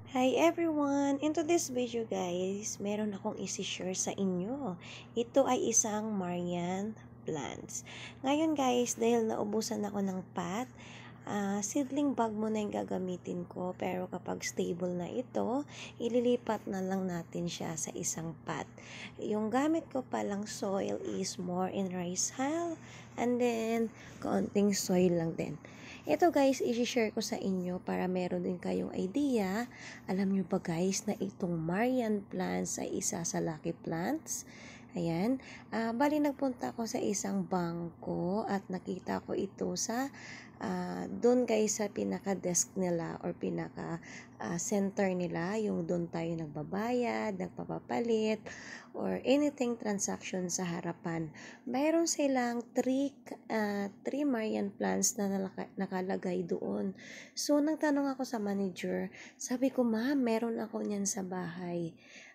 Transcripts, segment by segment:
Hi everyone! Into this video guys, meron akong isi-share sa inyo. Ito ay isang Marian plants. Ngayon guys, dahil naubusan ako ng pot, seedling bag muna yung gagamitin ko. Pero kapag stable na ito, ililipat na lang natin siya sa isang pot. Yung gamit ko palang soil is more in rice hull and then kaunting soil lang din. Ito guys, i-share ko sa inyo para meron din kayong idea. Alam nyo ba guys na itong Marian plants ay isa sa lucky plants? Ayan. Bali nagpunta ako sa isang bangko at nakita ko ito sa doon guys sa pinaka-desk nila or pinaka-center nila. Yung doon tayo nagbabayad, nagpapapalit, or anything transaction sa harapan. Mayroon silang three Marian plants na nakalagay doon. So, nagtanong ako sa manager. Sabi ko, ma'am, meron ako niyan sa bahay.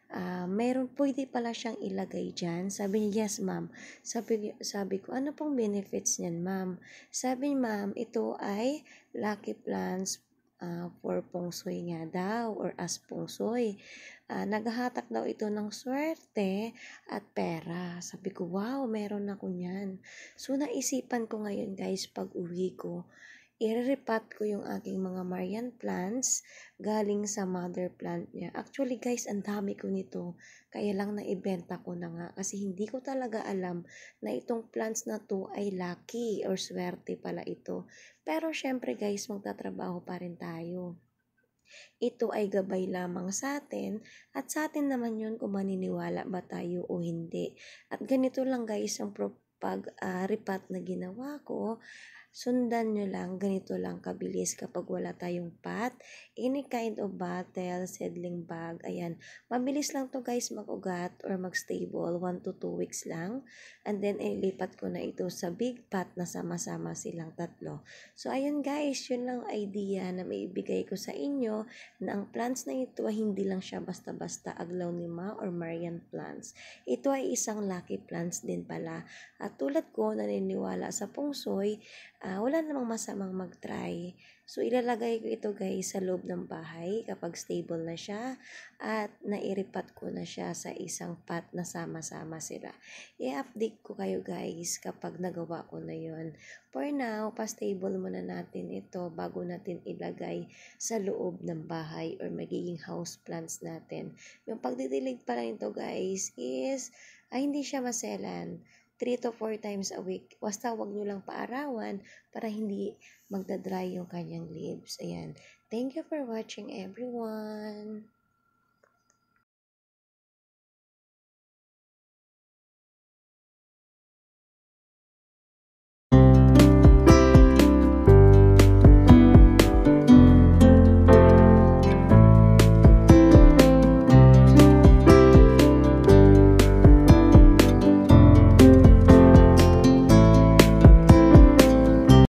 Pwede pala siyang ilagay dyan. Sabi niya, yes, ma'am. Sabi ko, ano pong benefits niyan, ma'am? Sabi niya, ma'am, ito ay lucky plants for feng shui nga daw or as feng shui. Naghahatak daw ito ng swerte at pera. Sabi ko, wow, meron ako niyan. So, naisipan ko ngayon, guys, pag uwi ko, i-repot ko yung aking mga Marian plants galing sa mother plant niya. Actually, guys, ang dami ko nito. Kaya lang naibenta ko na nga kasi hindi ko talaga alam na itong plants na to ay lucky or swerte pala ito. Pero, syempre, guys, magtatrabaho pa rin tayo. Ito ay gabay lamang sa atin at sa atin naman yun kung maniniwala ba tayo o hindi. At ganito lang guys ang pag-repat na ginawa ko. Sundan nyo lang, ganito lang kabilis kapag wala tayong pot, any kind of bottle, seedling bag, ayan. Mabilis lang to guys mag-ugat or mag-stable, 1 to 2 weeks lang. And then, ilipat ko na ito sa big pot na sama-sama silang tatlo. So, ayun guys, yun lang idea na maibigay ko sa inyo na ang plants na ito ay hindi lang siya basta-basta aglaonema or Marian plants. Ito ay isang lucky plants din pala. At tulad ko, naniniwala sa feng shui, wala namang masamang mag-try. So, ilalagay ko ito guys sa loob ng bahay kapag stable na siya at nairipat ko na siya sa isang pot na sama-sama sila. I-update ko kayo guys kapag nagawa ko na yon. For now, pa-stable muna natin ito bago natin ilagay sa loob ng bahay or magiging house plants natin. Yung pagdidilig pala nito guys is hindi siya maselan. 3 to 4 times a week. Basta wag nyo lang paarawan para hindi magdadry yung kanyang leaves. Ayan. Thank you for watching everyone.